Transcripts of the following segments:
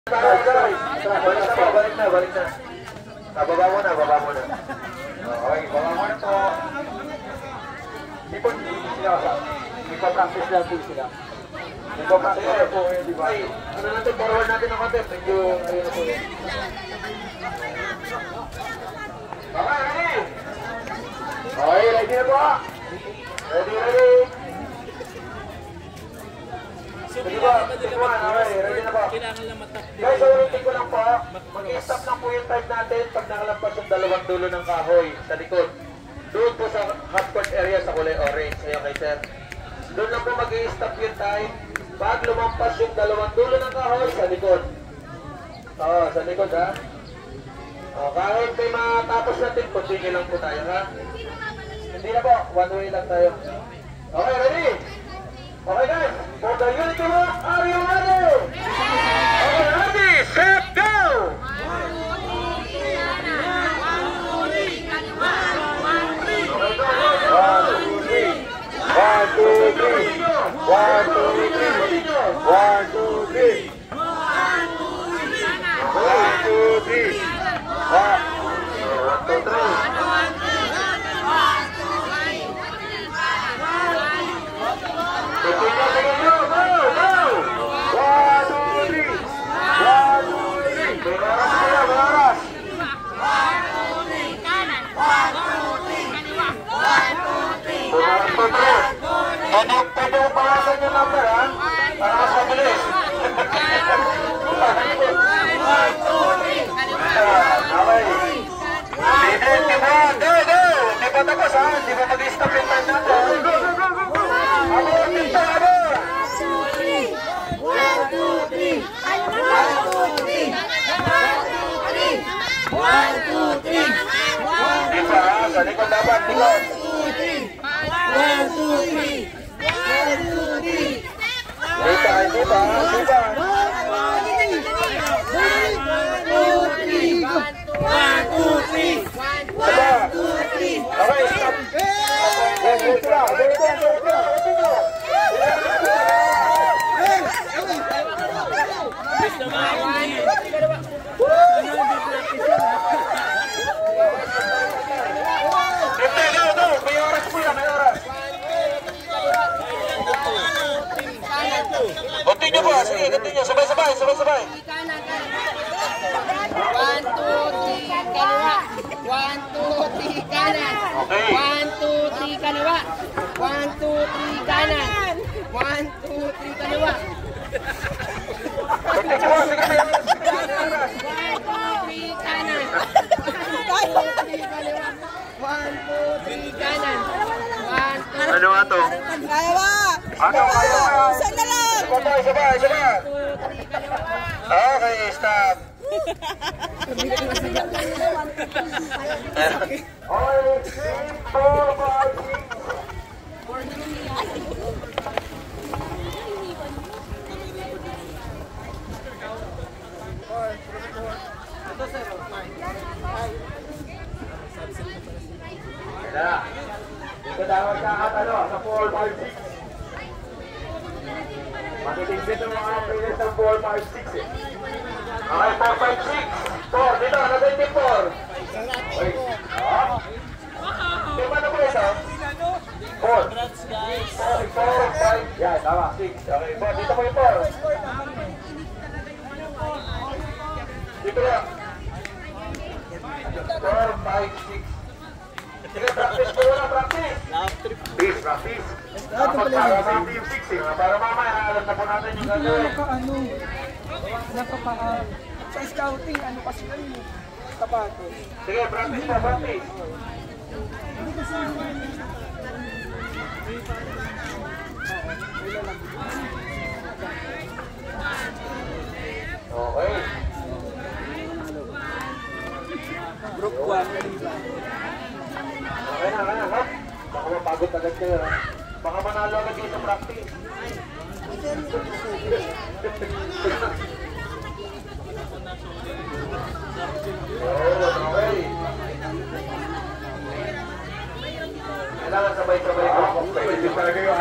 Balik na. Baba mo na. Okay, baba mo na po. Ipa-practice lang po sila. Ipa-practice lang po ngayon, di ba? Ano natin, forward natin ang content. Medyo, ayun na po. Okay, ready? Okay, ready na po. Ready. Ready ba? Okay, ready na po. Guys, ulitin ko lang po. Mag-i-stop lang po yung time natin pag nakalampas yung dalawang dulo ng kahoy sa likod. Doon po sa half-court area sa kulay orange. Ayun kay sir. Doon lang po mag-i-stop yung time pag lumampas yung dalawang dulo ng kahoy sa likod. Oo, sa likod ha. Kahit may matapos natin, continue lang po tayo ha. Hindi na po, one way lang tayo. Okay, ready? Okay guys, for the unity walk, are you ready? Okay, ready, set, go!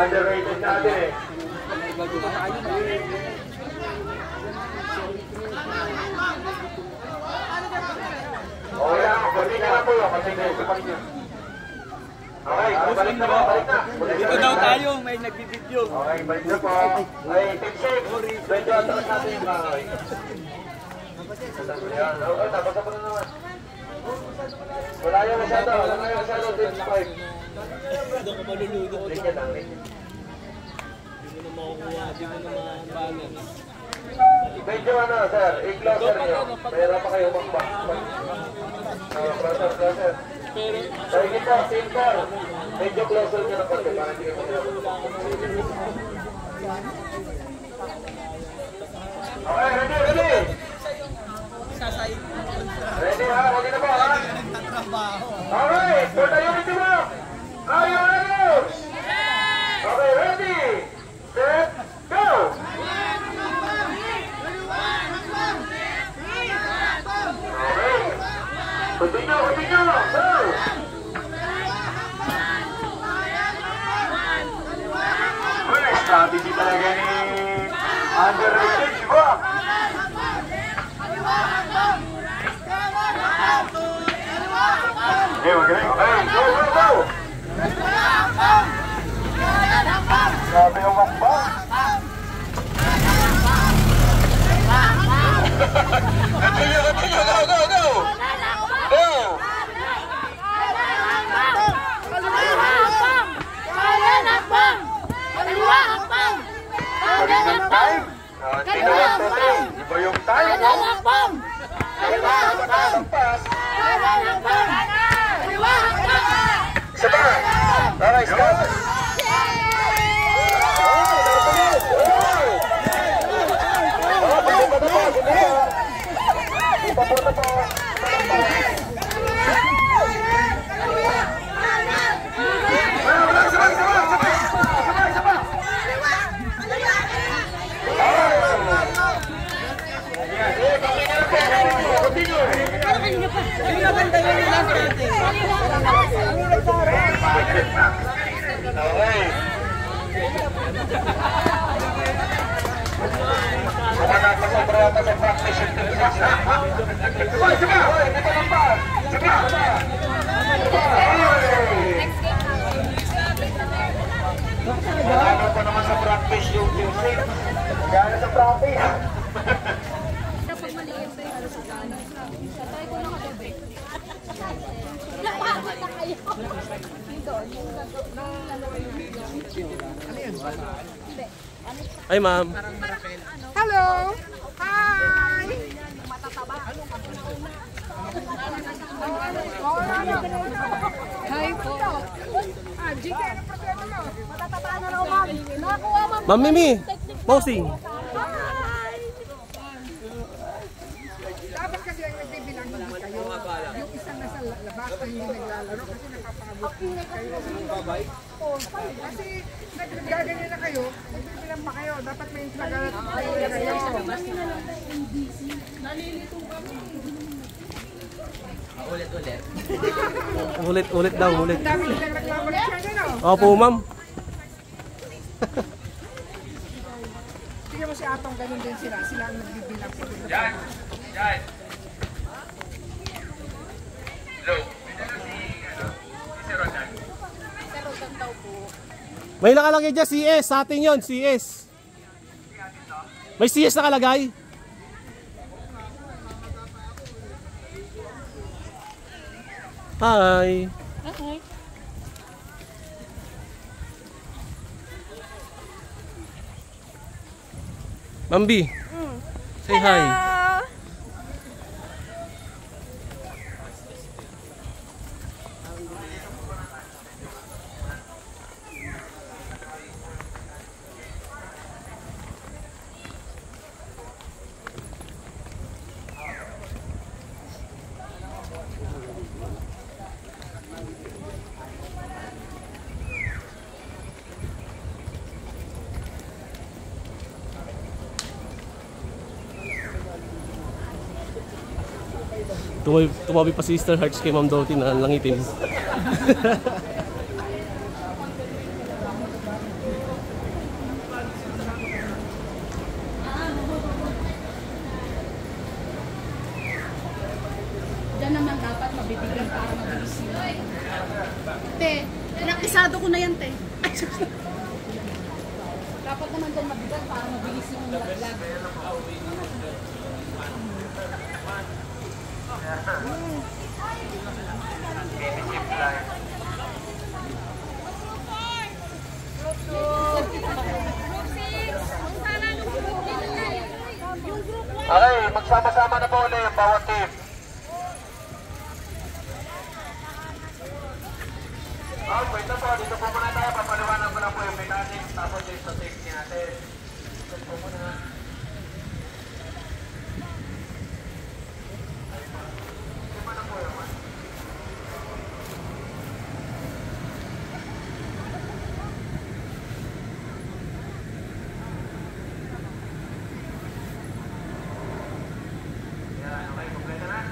'Di sige, sumakin nyo. Okay, balik na po, balik na. Dito daw tayo, may nagbibideo. Okay, balik na po. Ay, team safe. Medyo atras natin yung kahoy. Ayan, okay, tapos na po na naman. Wala yung masyado, team 5. Doon ka malulunod. Linya lang, linya. Hindi mo na makukuha, hindi mo na mabalan. Medyo ano, sir, i-closer nyo. Mayroon pa kayo makbak. Closer. Sorry kita, team 4. Medyo closer nyo ng konti para hindi kayo makbak. Okay, ready. Ready ha, ready na ba ha? Alright, for the unity round. Are you ready? Okay, ready, set, go! Okay, continue, go! Well, strategy talaga ni underrated, diba? Okay, go! Sabi yung makbang. Continue, go! Iba yung time. Isa pa. Okay, stop. Okay. Sobra sa practice. Ano pa naman sa practice yung music? Gano'n sa practice? Hi, ma'am. Hello! Hi! Hi po. GK, ano problema mo? Matataba na raw, ma'am. Nakakuha, ma'am. Ma'am Mimi, posing. Dapat kasi ang nagbibilang hindi kayo. Yung isang nasa labas na hindi naglalaro kasi nakapakabot kayo. Kasi nagaganyan na kayo, nagbibilang pa kayo. Dapat may intragalat kayo. Ulit daw, ulit. Ang dami nilang naglabalit siya na, no? Opo, ma'am. Tingnan mo si Atong, ganun din sila. Sila ang nagbibilang. Yan. Hello. May nakalagay dyan, CS. Sa atin yun, CS. May CS nakalagay. Hi. Okay. Mambi. Say hi. Tumabi pa si Sister Hearts kay Ma'am Dottie na langitin. Diyan naman naman dapat mabibigyan para mabilis yun. Te, nakisado ko na yan, te. Ay, dapat naman dyan mabigyan para mabilis yung laglag. Okay, magsama-sama na po ulit yung bawat team. Wait na po, dito po muna tayo. Papaliwanan ko lang po yung mechanics, tapos yung sa safety natin. Dito po muna. Lima na po yung man. Yan, okay, kompleto na.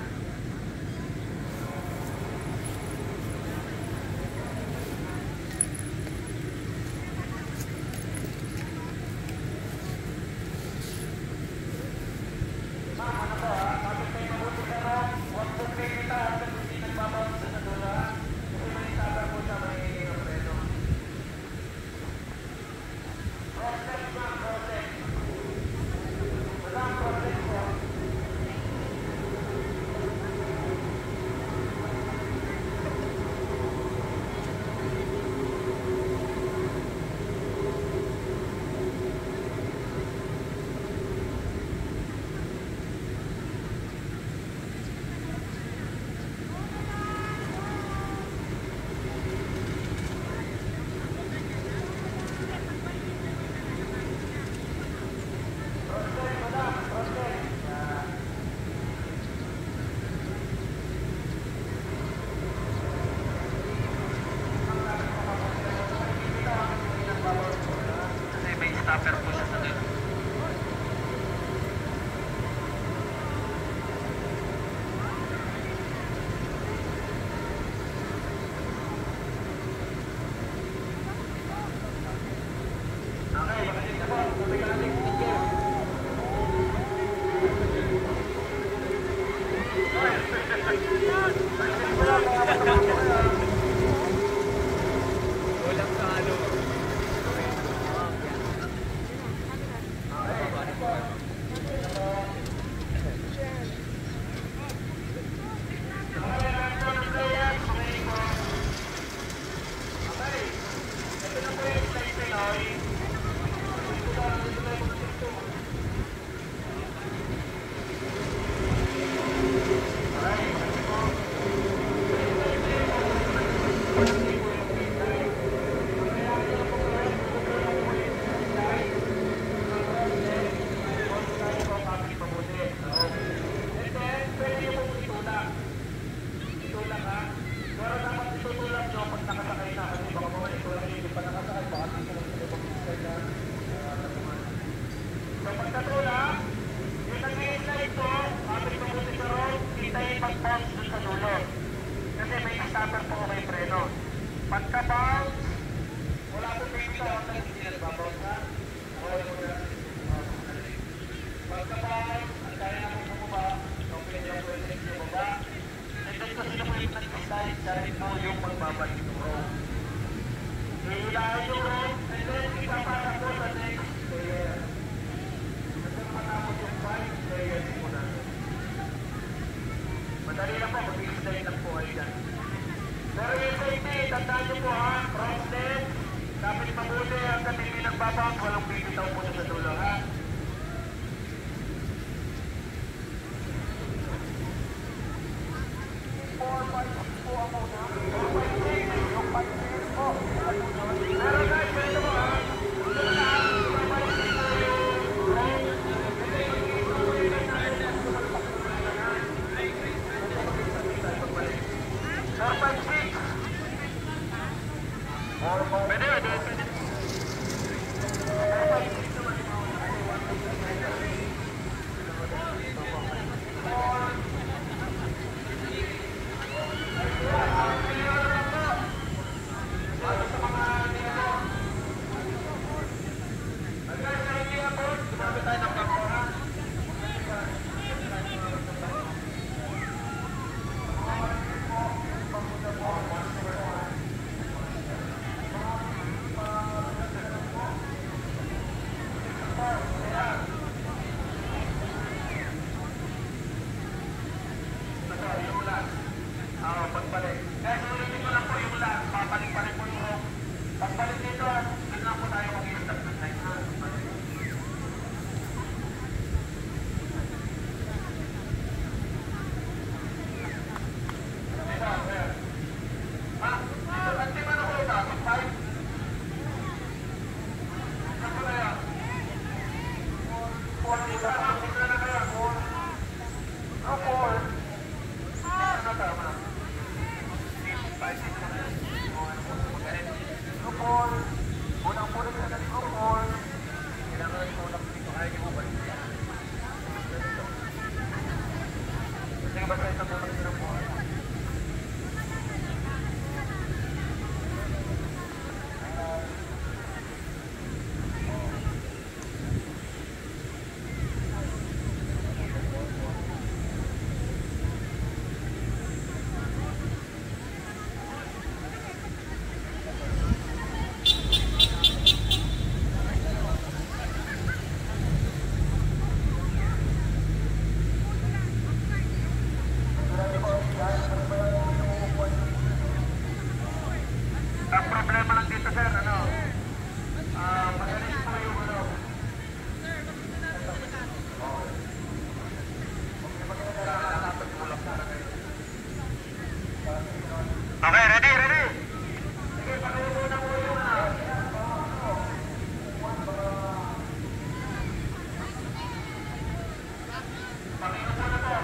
Stopper po siya sa dito. Okay, magaling na po. Magaling na po. Walang sa ano. Kasi may stopper po may preno. Pagka-bounce, wala po may bitaw na hindi nagbabounce ha. Pagka-bounce, ang kaya na po bumaba, okay lang po yung bumaba. Ito kasi na po yung nag-decide dahil po yung pagbabalik ng rope. Hihilahin yung rope, and then ipapasa po sa next player. Kasi matapos yung 5 players po natin. Madali lang po, mag-explain lang po kayo dyan. Pero yung safety, tandaan nyo po ha, cross-leg, kapit mabuti, hanggang hindi nagbabounce, walang bibitaw po sa dulo ha. Pero guys, ito po ha, pwede. Ang problema lang dito sir, madalis po yung Okay, ready, ready. Sige, pakiupo na po yung pakiupo na po.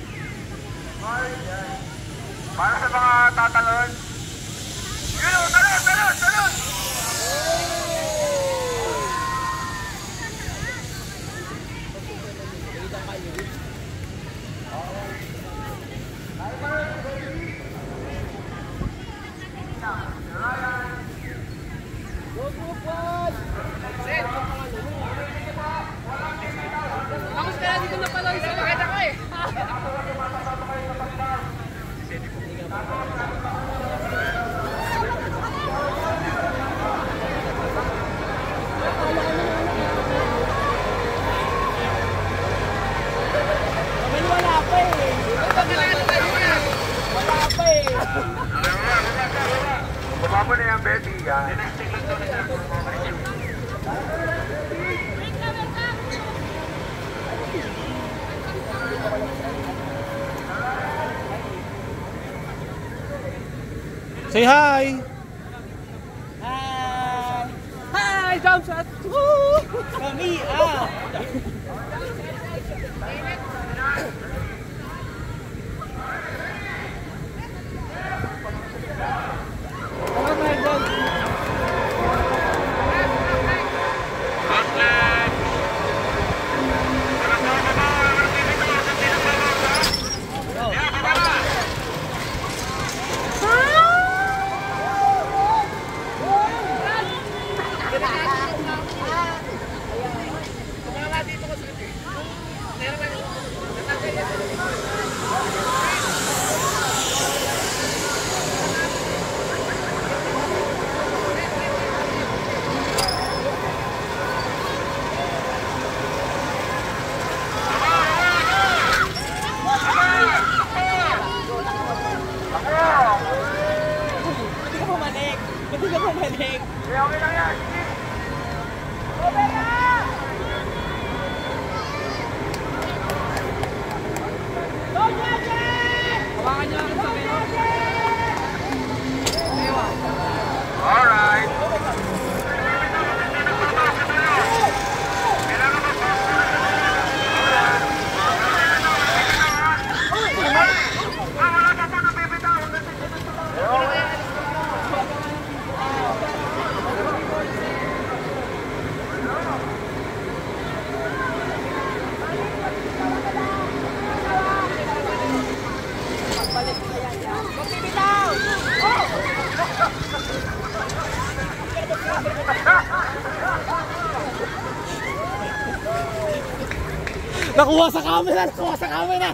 Para sa mga tatalon. Yun o, tara! Tapos kaya dito na pala isa. Pakita ko eh. Wala pa eh. Wala pa eh. Baba mo na yan, Betty. Say hi! Hi! Hi! Jump shot! Woo! Kami ah! Pwede ka bumalik. Okay lang yan. Hawakan niyo lang sa kayo. Alright. Nakuha sa camera! Nakuha sa camera!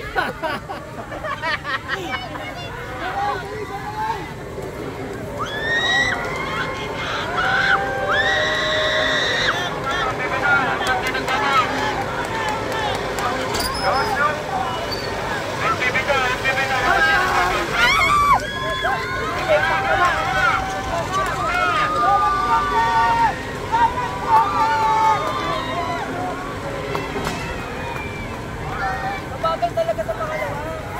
Mabagal talaga sa pangalawa.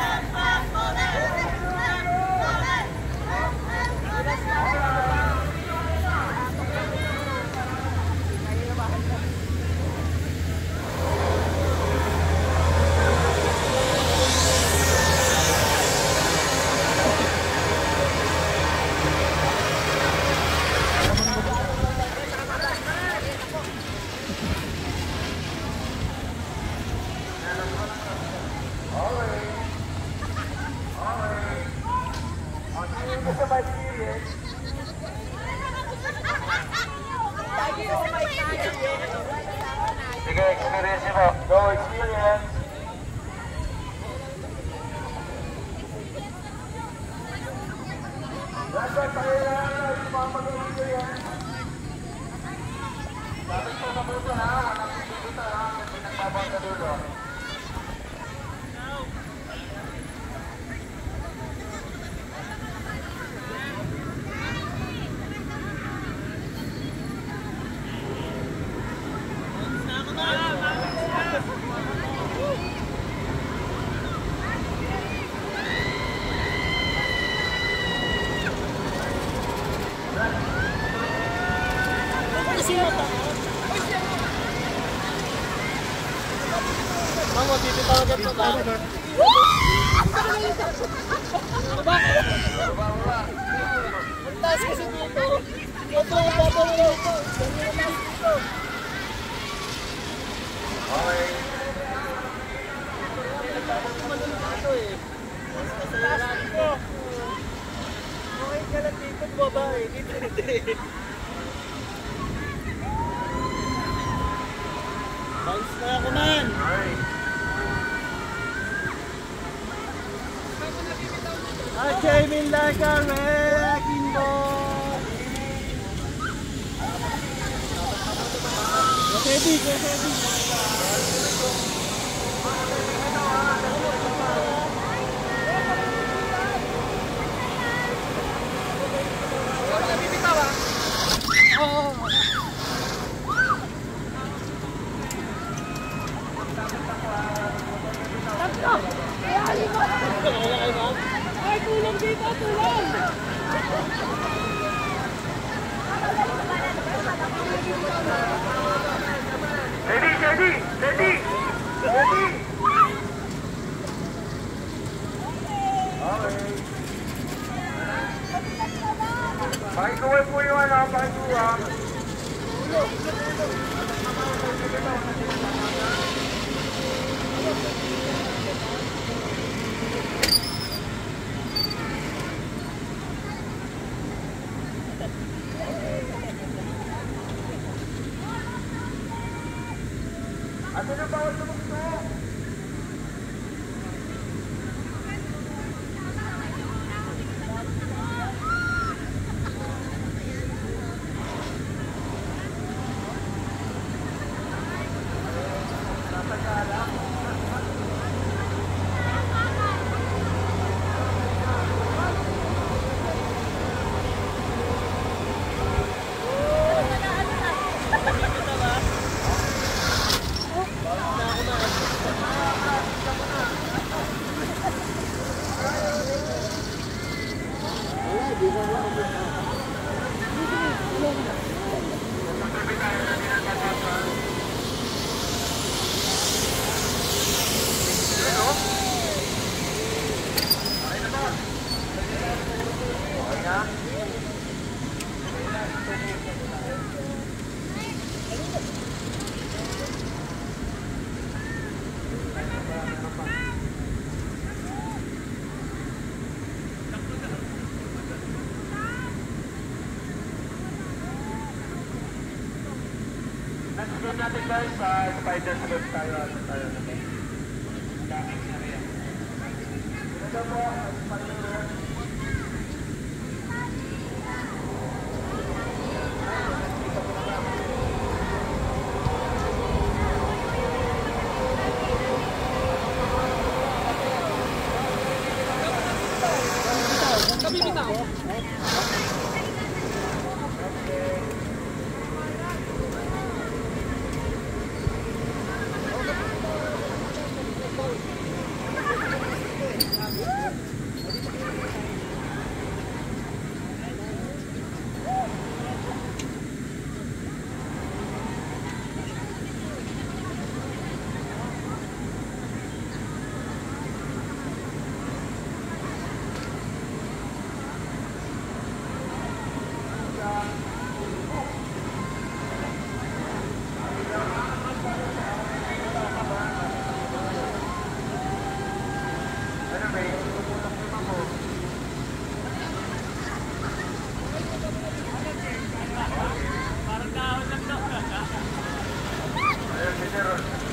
Sige, experience mo. Go, experience. Dapat tayo lang, ipapagawa ko yan. Dapat ito na buto ha, walang buto ha, kasi nagbabang sa dulo. Mama, tititawagan mo ba? Ang taas kasi dito. Ito, babawin ito. Okay. Okay ka lang dito, babae. Dito, dito. Bounce na ako man. I came in like a wrecking ball. Go heavy, go heavy. Ay, tulong dito, tulong! Ready, ready, ready, ready. Okay. Pakikuha po yung ano, pakikuha. Ano na bawal lumukso? Next game natin guys, Spider's Web tayo. Daming area. Ito po, Spider's Web. Parang dahon lang daw. Ayun,